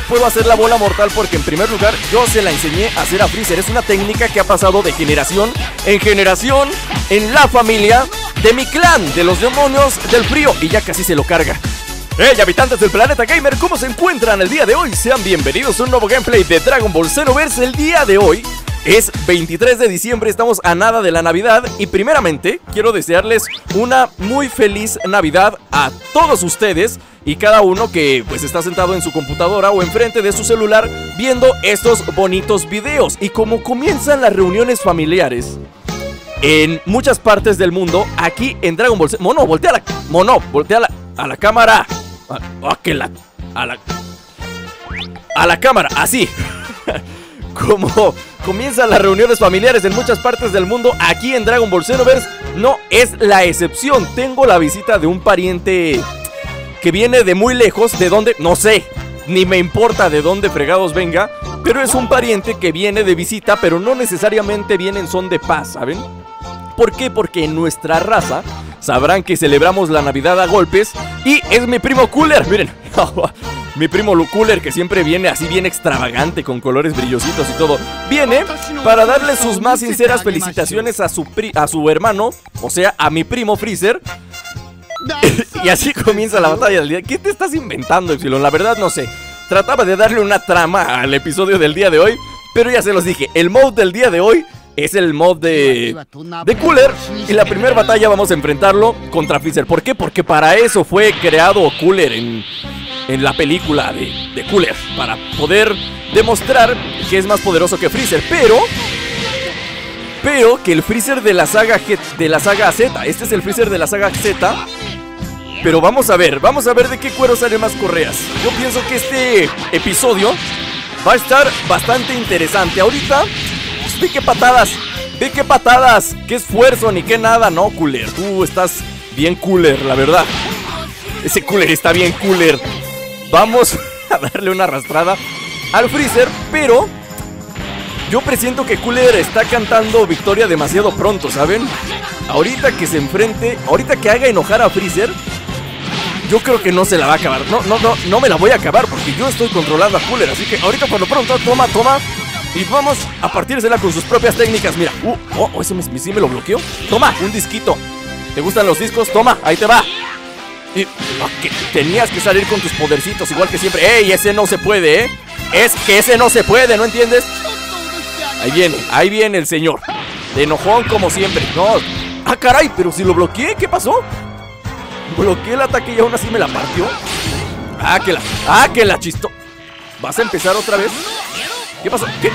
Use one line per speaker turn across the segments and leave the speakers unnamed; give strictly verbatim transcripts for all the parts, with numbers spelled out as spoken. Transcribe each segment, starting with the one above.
puedo hacer la bola mortal porque en primer lugar yo se la enseñé a hacer a Freezer. Es una técnica que ha pasado de generación en generación en la familia de mi clan, de los demonios del frío, y ya casi se lo carga. Hey, habitantes del planeta gamer, ¿cómo se encuentran el día de hoy? Sean bienvenidos a un nuevo gameplay de Dragon Ball Xenoverse. El día de hoy es veintitrés de diciembre, estamos a nada de la Navidad. Y primeramente quiero desearles una muy feliz Navidad a todos ustedes y cada uno que pues está sentado en su computadora o enfrente de su celular viendo estos bonitos videos. Y como comienzan las reuniones familiares en muchas partes del mundo, aquí en Dragon Ball Z... Mono, voltea la... Mono, voltea la... a la cámara. A, a que la... A la... A la cámara, así. Como comienzan las reuniones familiares en muchas partes del mundo, aquí en Dragon Ball Xenoverse no es la excepción. Tengo la visita de un pariente que viene de muy lejos. ¿De dónde? No sé, ni me importa de dónde fregados venga, pero es un pariente que viene de visita, pero no necesariamente viene en son de paz, ¿saben? ¿Por qué? Porque en nuestra raza sabrán que celebramos la Navidad a golpes. Y es mi primo Cooler, miren. Mi primo Cooler, que siempre viene así bien extravagante, con colores brillositos y todo. Viene para darle sus más sinceras felicitaciones a su, pri a su hermano, o sea, a mi primo Freezer. Y así comienza la batalla del día. ¿Qué te estás inventando, Epsilon? La verdad no sé. Trataba de darle una trama al episodio del día de hoy, pero ya se los dije, el mod del día de hoy es el mod de, de Cooler. Y la primera batalla vamos a enfrentarlo contra Freezer. ¿Por qué? Porque para eso fue creado Cooler en, en la película de, de Cooler, para poder demostrar que es más poderoso que Freezer. Pero Pero que el Freezer de la saga G, de la saga Z. Este es el Freezer de la saga Z. Pero vamos a ver, vamos a ver de qué cuero salen más correas. Yo pienso que este episodio va a estar bastante interesante. Ahorita, ve qué patadas, ve qué patadas, qué esfuerzo, ni qué nada. No, Cooler, tú estás bien Cooler, la verdad. Ese Cooler está bien Cooler. Vamos a darle una arrastrada al Freezer, pero yo presiento que Cooler está cantando victoria demasiado pronto, ¿saben? Ahorita que se enfrente, ahorita que haga enojar a Freezer, yo creo que no se la va a acabar. No, no, no, no me la voy a acabar porque yo estoy controlando a Cooler. Así que ahorita por lo pronto, toma, toma. Y vamos a partírsela con sus propias técnicas. Mira, uh, oh, oh, ese me, sí me lo bloqueó. Toma, un disquito. ¿Te gustan los discos? Toma, ahí te va. Y oh, que tenías que salir con tus podercitos igual que siempre. ¡Ey! Ese no se puede, ¿eh? Es que ese no se puede, ¿no entiendes? Ahí viene, ahí viene el señor. De enojón como siempre. No. Ah, caray, pero si lo bloqueé, ¿qué pasó? Bloqueé el ataque y aún así me la partió. Ah, que la, ah, que la chistó. ¿Vas a empezar otra vez? ¿Qué pasó? ¿Qué?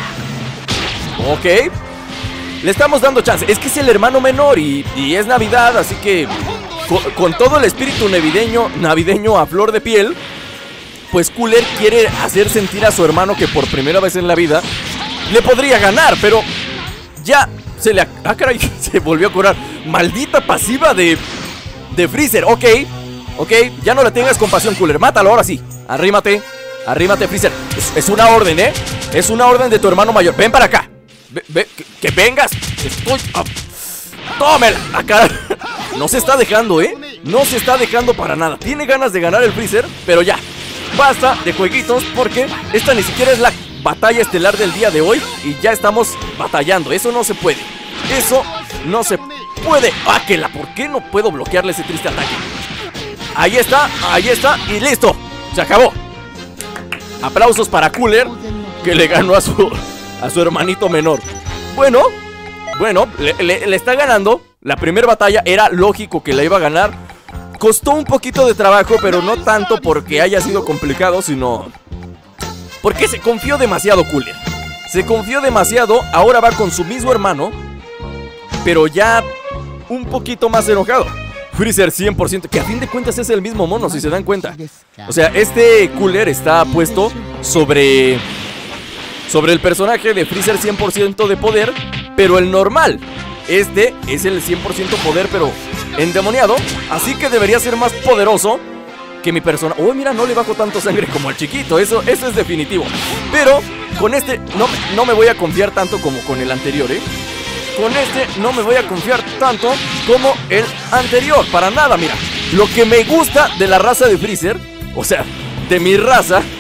Ok. Le estamos dando chance. Es que es el hermano menor y, y es Navidad, así que con, con todo el espíritu navideño, navideño a flor de piel, pues Cooler quiere hacer sentir a su hermano que por primera vez en la vida le podría ganar, pero ya se le... Ah, caray, se volvió a curar. Maldita pasiva de... de Freezer, ok. Ok, ya no le tengas compasión, Cooler. Mátalo ahora sí. Arrímate. Arrímate, Freezer. Es, es una orden, ¿eh? Es una orden de tu hermano mayor. Ven para acá. Ve, ve, que, que vengas. Estoy... Oh. ¡Tómela! Acá. No se está dejando, ¿eh? No se está dejando para nada. Tiene ganas de ganar el Freezer, pero ya. Basta de jueguitos porque esta ni siquiera es la batalla estelar del día de hoy y ya estamos batallando. Eso no se puede. Eso no se puede. Ah, que la... ¿Por qué no puedo bloquearle ese triste ataque? Ahí está, ahí está y listo. Se acabó. Aplausos para Cooler, que le ganó a su, a su hermanito menor. Bueno, bueno, le, le, le está ganando. La primera batalla era lógico que la iba a ganar. Costó un poquito de trabajo, pero no tanto porque haya sido complicado, sino porque se confió demasiado Cooler. Se confió demasiado, ahora va con su mismo hermano, pero ya un poquito más enojado. Freezer cien por ciento, que a fin de cuentas es el mismo mono, si se dan cuenta. O sea, este Cooler está puesto sobre Sobre el personaje de Freezer cien por ciento de poder, pero el normal. Este es el cien por ciento poder, pero endemoniado. Así que debería ser más poderoso que mi persona. Oh, mira, no le bajo tanto sangre como al chiquito. Eso, eso es definitivo. Pero con este no, no me voy a confiar tanto como con el anterior, ¿eh? Con este no me voy a confiar tanto como el anterior. Para nada, mira. Lo que me gusta de la raza de Freezer, o sea, de mi raza,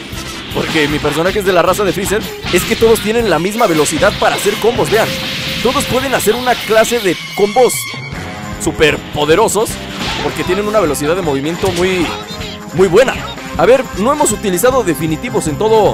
porque mi personaje es de la raza de Freezer, es que todos tienen la misma velocidad para hacer combos. Vean, todos pueden hacer una clase de combos súper poderosos porque tienen una velocidad de movimiento muy, muy buena. A ver, no hemos utilizado definitivos en todo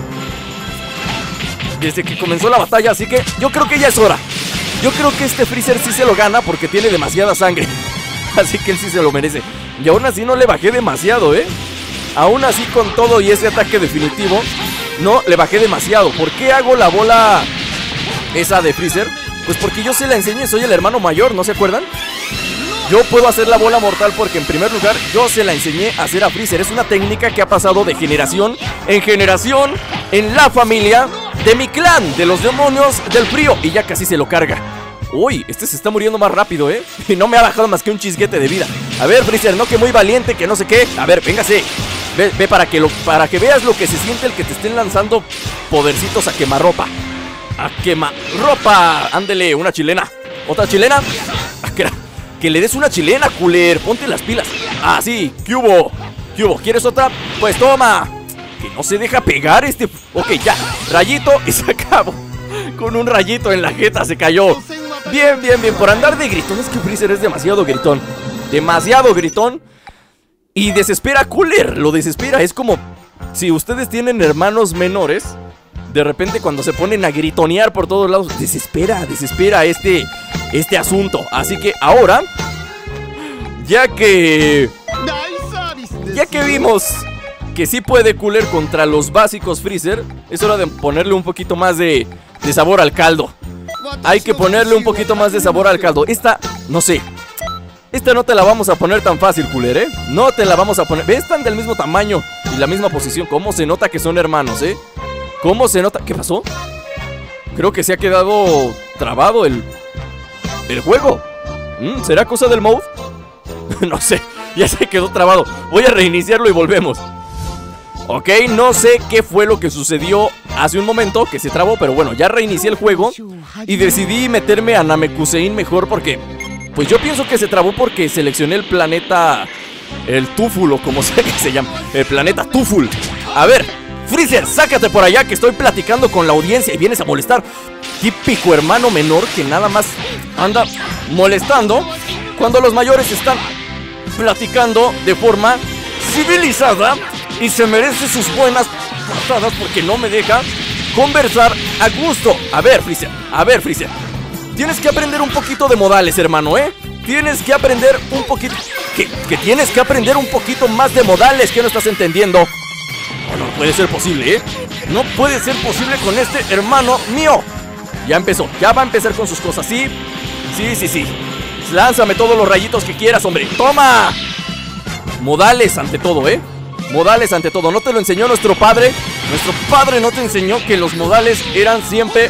desde que comenzó la batalla, así que yo creo que ya es hora. Yo creo que este Freezer sí se lo gana porque tiene demasiada sangre. Así que él sí se lo merece. Y aún así no le bajé demasiado, ¿eh? Aún así con todo y ese ataque definitivo, no le bajé demasiado. ¿Por qué hago la bola esa de Freezer? Pues porque yo se la enseñé, soy el hermano mayor, ¿no se acuerdan? Yo puedo hacer la bola mortal porque en primer lugar yo se la enseñé a hacer a Freezer. Es una técnica que ha pasado de generación en generación en la familia de mi clan, de los demonios del frío. Y ya casi se lo carga. Uy, este se está muriendo más rápido, ¿eh? Y no me ha bajado más que un chisguete de vida. A ver, Freezer, no que muy valiente, que no sé qué. A ver, véngase. Ve, ve para, que lo, para que veas lo que se siente el que te estén lanzando podercitos a quemarropa. A quemarropa. Ándele, una chilena. ¿Otra chilena? Ah, que, que le des una chilena, culer. Ponte las pilas. Ah, sí, ¿qué hubo? ¿Qué hubo? ¿Quieres otra? Pues toma. Que no se deja pegar este... Ok, ya, rayito y se acabó. Con un rayito en la jeta se cayó. Bien, bien, bien, por andar de gritón. Es que Freezer es demasiado gritón. Demasiado gritón. Y desespera a Cooler, lo desespera. Es como si ustedes tienen hermanos menores, de repente cuando se ponen a gritonear por todos lados, desespera, desespera este, este asunto. Así que ahora, ya que... Ya que vimos que sí puede Cooler contra los básicos Freezer, es hora de ponerle un poquito más de, de sabor al caldo. Hay que ponerle un poquito más de sabor al caldo. Esta, no sé, esta no te la vamos a poner tan fácil, Cooler, ¿eh? No te la vamos a poner. ¿Ves? Están del mismo tamaño y la misma posición. ¿Cómo se nota que son hermanos, eh? ¿Cómo se nota? ¿Qué pasó? Creo que se ha quedado trabado el, el juego. ¿Mm? ¿Será cosa del mode? No sé, ya se quedó trabado. Voy a reiniciarlo y volvemos. Ok, no sé qué fue lo que sucedió hace un momento que se trabó, pero bueno, ya reinicié el juego y decidí meterme a Namekusein mejor porque... Pues yo pienso que se trabó porque seleccioné el planeta... El Tuful o como sea que se llama. El planeta Tuful. A ver, Freezer, sácate por allá que estoy platicando con la audiencia y vienes a molestar. Típico hermano menor que nada más anda molestando cuando los mayores están platicando de forma civilizada y se merece sus buenas patadas porque no me deja conversar a gusto. A ver, Freezer, a ver, Freezer, tienes que aprender un poquito de modales, hermano, ¿eh? Tienes que aprender un poquito... Que, que tienes que aprender un poquito más de modales. ¿Qué no estás entendiendo? No, no puede ser posible, ¿eh? No puede ser posible con este hermano mío. Ya empezó, ya va a empezar con sus cosas, ¿sí? Sí, sí, sí. Lánzame todos los rayitos que quieras, hombre. ¡Toma! Modales ante todo, ¿eh? Modales ante todo. ¿No te lo enseñó nuestro padre? Nuestro padre no te enseñó que los modales eran siempre...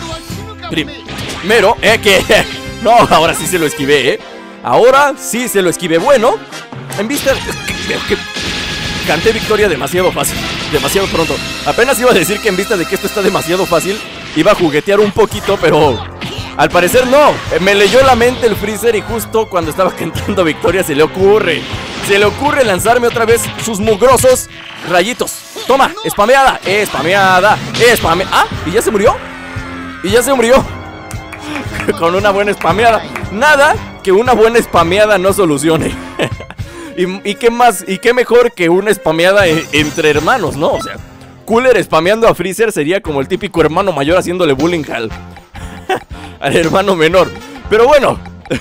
Primero, ¿eh? Que... No, ahora sí se lo esquivé, ¿eh? Ahora sí se lo esquivé. Bueno, en vista... Que, que... Canté victoria demasiado fácil. Demasiado pronto. Apenas iba a decir que en vista de que esto está demasiado fácil, iba a juguetear un poquito, pero... Al parecer no. Me leyó la mente el Freezer y justo cuando estaba cantando victoria se le ocurre... Se le ocurre lanzarme otra vez sus mugrosos rayitos. Toma, spameada, spameada, spameada. Ah, ¿y ya se murió? Y ya se murió. Con una buena spameada. Nada que una buena spameada no solucione. y, y qué más, y qué mejor que una spameada en, entre hermanos, ¿no? O sea, Cooler spameando a Freezer sería como el típico hermano mayor haciéndole bullying al, al hermano menor. Pero bueno.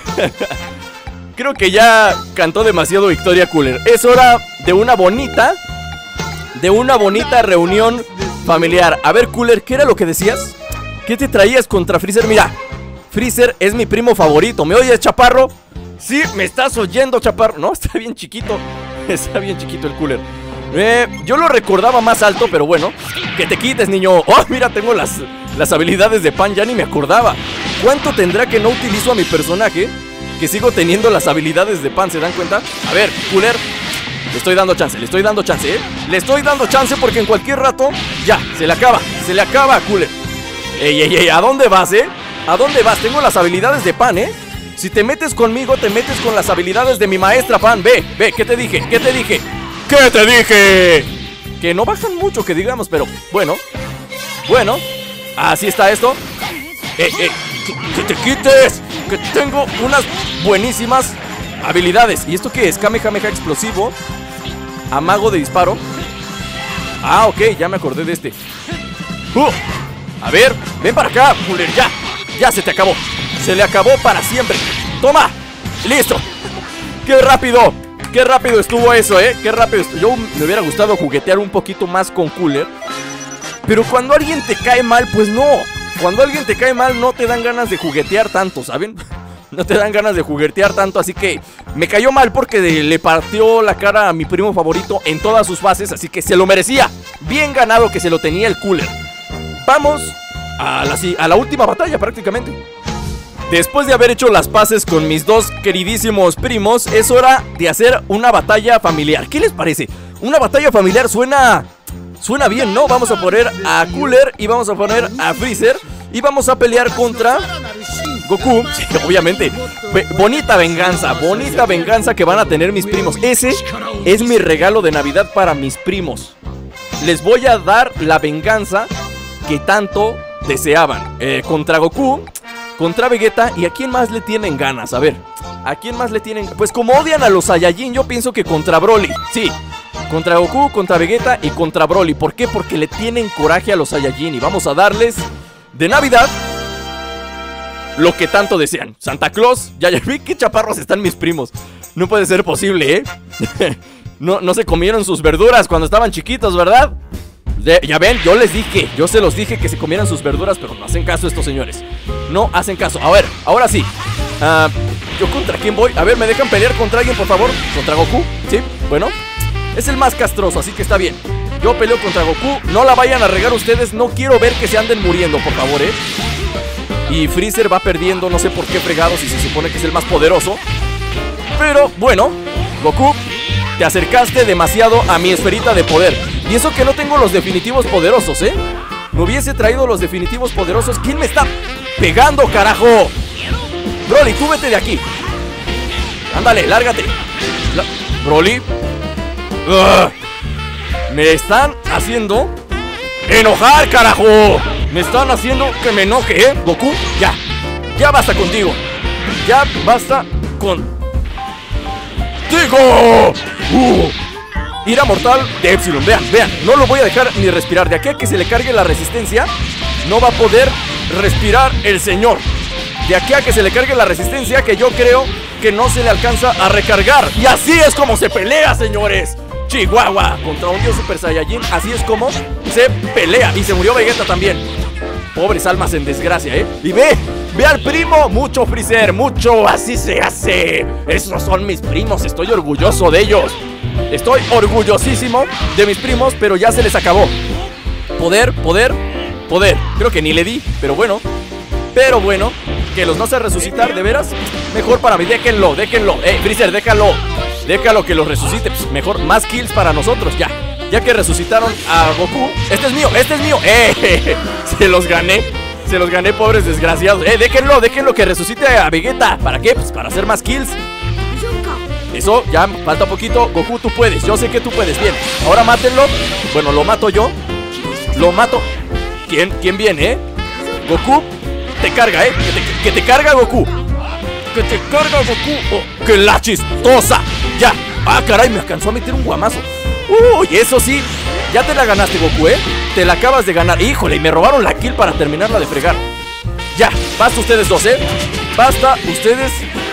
Creo que ya cantó demasiado victoria Cooler. Es hora de una bonita De una bonita reunión familiar. A ver, Cooler, ¿qué era lo que decías? ¿Qué te traías contra Freezer? Mira, Freezer es mi primo favorito. ¿Me oyes, chaparro? Sí, me estás oyendo, chaparro. No, está bien chiquito. Está bien chiquito el Cooler. eh, Yo lo recordaba más alto, pero bueno. Que te quites, niño. Oh, mira, tengo las, las habilidades de Pan. Ya ni me acordaba. ¿Cuánto tendrá que no utilizo a mi personaje? Que sigo teniendo las habilidades de Pan, ¿se dan cuenta? A ver, Cooler, le estoy dando chance, le estoy dando chance, ¿eh? Le estoy dando chance porque en cualquier rato ya, se le acaba, se le acaba a Cooler. Ey, ey, ey, ¿a dónde vas, eh? ¿A dónde vas? Tengo las habilidades de Pan, ¿eh? Si te metes conmigo, te metes con las habilidades de mi maestra Pan. Ve, ve, ¿qué te dije? ¿Qué te dije? ¿Qué te dije? que no bajan mucho, que digamos, pero bueno. Bueno, así está esto. Eh, eh, que, que te quites, que tengo unas buenísimas habilidades. ¿Y esto qué es? Kamehameha explosivo, amago de disparo. Ah, ok, ya me acordé de este. uh, A ver, ven para acá, Cooler, ya. Ya se te acabó, se le acabó para siempre. Toma, listo. Qué rápido, qué rápido estuvo eso, eh. Qué rápido estuvo. Yo me hubiera gustado juguetear un poquito más con Cooler, pero cuando alguien te cae mal, pues no. Cuando alguien te cae mal no te dan ganas de juguetear tanto, ¿saben? No te dan ganas de juguetear tanto, así que me cayó mal porque le partió la cara a mi primo favorito en todas sus fases, así que se lo merecía. Bien ganado que se lo tenía el Cooler. Vamos a la, a la última batalla prácticamente. Después de haber hecho las paces con mis dos queridísimos primos, es hora de hacer una batalla familiar. ¿Qué les parece? Una batalla familiar suena... Suena bien, ¿no? Vamos a poner a Cooler y vamos a poner a Freezer y vamos a pelear contra Goku. Sí, obviamente. Be- bonita venganza, bonita venganza que van a tener mis primos. Ese es mi regalo de Navidad para mis primos. Les voy a dar la venganza que tanto deseaban. eh, Contra Goku, contra Vegeta. ¿Y a quién más le tienen ganas? A ver, ¿a quién más le tienen? Pues como odian a los Saiyajin, yo pienso que contra Broly. Sí, contra Goku, contra Vegeta y contra Broly. ¿Por qué? Porque le tienen coraje a los Saiyajin. Y vamos a darles de Navidad lo que tanto desean. Santa Claus, ya ya vi que chaparros están mis primos. No puede ser posible, ¿eh? no, no se comieron sus verduras cuando estaban chiquitos, ¿verdad? De, ya ven, yo les dije, yo se los dije que se comieran sus verduras, pero no hacen caso estos señores. No hacen caso. A ver, ahora sí. uh, ¿Yo contra quién voy? A ver, ¿me dejan pelear contra alguien, por favor? ¿Contra Goku? Sí, bueno. Es el más castroso, así que está bien. Yo peleo contra Goku. No la vayan a regar ustedes. No quiero ver que se anden muriendo, por favor, ¿eh? Y Freezer va perdiendo, no sé por qué fregados, si se supone que es el más poderoso. Pero, bueno, Goku, te acercaste demasiado a mi esferita de poder. Y eso que no tengo los definitivos poderosos, ¿eh? Me hubiese traído los definitivos poderosos. ¿Quién me está pegando, carajo? Broly, tú vete de aquí. Ándale, lárgate. La... Broly. Ugh. Me están haciendo enojar, carajo. Me están haciendo que me enoje, ¿eh? Goku, ya. Ya basta contigo. Ya basta con... ¡Digo! Uh. Ira mortal de Epsilon. Vean, vean. No lo voy a dejar ni respirar. De aquí a que se le cargue la resistencia, no va a poder respirar el señor. De aquí a que se le cargue la resistencia, que yo creo que no se le alcanza a recargar. Y así es como se pelea, señores. Chihuahua contra un dios Super Saiyajin. Así es como se pelea. Y se murió Vegeta también. Pobres almas en desgracia, ¿eh? Y ve, ve al primo. Mucho, Freezer, mucho. Así se hace. Esos son mis primos. Estoy orgulloso de ellos. Estoy orgullosísimo de mis primos. Pero ya se les acabó. Poder, poder, poder. Creo que ni le di, pero bueno. Pero bueno, que los no sé resucitar, de veras. Mejor para mí, déjenlo, déjenlo. Eh, Freezer, déjalo. Déjalo que los resucite, pues mejor, más kills para nosotros, ya. Ya que resucitaron a Goku. Este es mío, este es mío. Eh, se los gané. Se los gané, pobres desgraciados. Eh, déjenlo, déjenlo que resucite a Vegeta. ¿Para qué? Pues para hacer más kills. Eso, ya falta poquito. Goku, tú puedes, yo sé que tú puedes. Bien, ahora mátenlo. Bueno, lo mato yo. Lo mato. ¿Quién, quién viene, eh? Goku, te carga, eh Que te, que te carga Goku. Que te carga Goku. Oh, ¡que la chistosa! Ya. Ah, caray, me alcanzó a meter un guamazo. Uy, eso sí. Ya te la ganaste, Goku, ¿eh? Te la acabas de ganar. Híjole, y me robaron la kill para terminarla de fregar. Ya, basta ustedes dos, ¿eh? Basta ustedes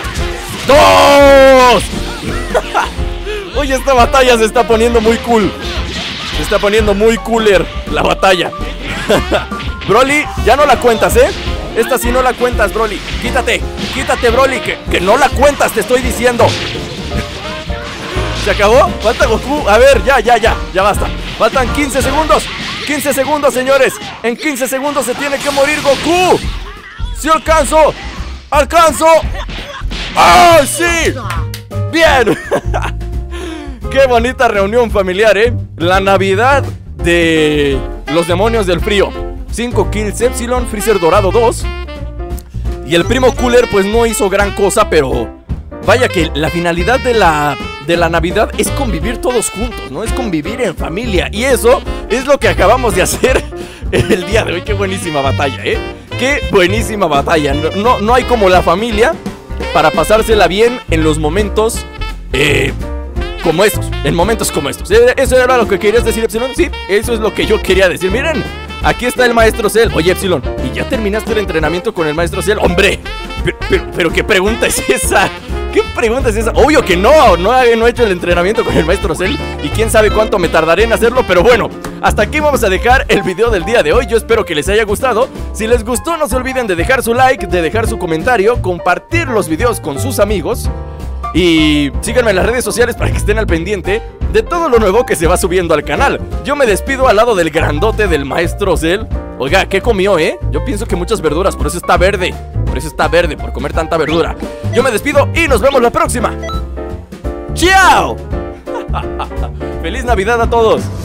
dos. Oye, esta batalla se está poniendo muy cool. Se está poniendo muy cooler la batalla. Broly, ya no la cuentas, ¿eh? Esta sí no la cuentas, Broly. Quítate, quítate, Broly, que, que no la cuentas, te estoy diciendo. ¿Se acabó? Falta Goku. A ver, ya, ya, ya, ya basta. Faltan quince segundos. quince segundos, señores. En quince segundos se tiene que morir Goku. ¡Sí alcanzo! ¡Alcanzo! ¡Ah, ¡oh, sí! ¡Bien! ¡Qué bonita reunión familiar, eh! La Navidad de los demonios del frío. Cinco kills Epsilon, Freezer dorado dos. Y el primo Cooler pues no hizo gran cosa, pero vaya que la finalidad de la de la Navidad es convivir todos juntos, ¿no? Es convivir en familia. Y eso es lo que acabamos de hacer el día de hoy. Qué buenísima batalla, ¿eh? Qué buenísima batalla. No, no, no hay como la familia para pasársela bien en los momentos eh, como estos. En momentos como estos. ¿Eso era lo que querías decir, Epsilon? Sí, eso es lo que yo quería decir. Miren, aquí está el maestro Cell. Oye, Epsilon, ¿y ya terminaste el entrenamiento con el maestro Cell? ¡Hombre! Pero, pero, pero ¿qué pregunta es esa? ¿Qué pregunta es esa? Obvio que no, no, no he hecho el entrenamiento con el maestro Cell. Y quién sabe cuánto me tardaré en hacerlo. Pero bueno, hasta aquí vamos a dejar el video del día de hoy. Yo espero que les haya gustado. Si les gustó, no se olviden de dejar su like, de dejar su comentario, compartir los videos con sus amigos. Y síganme en las redes sociales para que estén al pendiente de todo lo nuevo que se va subiendo al canal. Yo me despido al lado del grandote del maestro Cell. Oiga, ¿qué comió, eh? Yo pienso que muchas verduras, por eso está verde. Por eso está verde, por comer tanta verdura. Yo me despido y nos vemos la próxima. ¡Chao! ¡Feliz Navidad a todos!